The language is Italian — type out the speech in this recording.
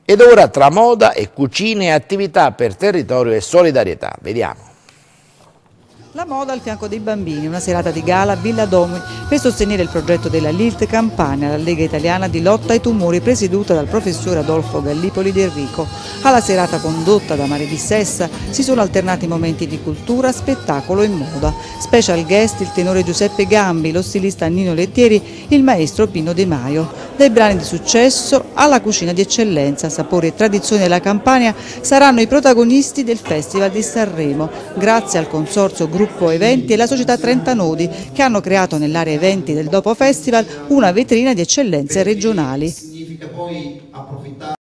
Ed ora tra moda e cucine e attività per territorio e solidarietà. Vediamo. La moda al fianco dei bambini, una serata di gala a Villa Domi per sostenere il progetto della LILT Campania, la Lega Italiana di Lotta ai Tumori, presieduta dal professore Adolfo Gallipoli De Enrico. Alla serata condotta da Maria di Sessa si sono alternati momenti di cultura, spettacolo e moda. Special guest il tenore Giuseppe Gambi, lo stilista Nino Lettieri, il maestro Pino De Maio. Dai brani di successo alla cucina di eccellenza, sapori e tradizioni della Campania saranno i protagonisti del Festival di Sanremo, grazie al consorzio Gruppo Eventi e la società 30 Nodi, che hanno creato nell'area eventi del Dopo Festival una vetrina di eccellenze regionali.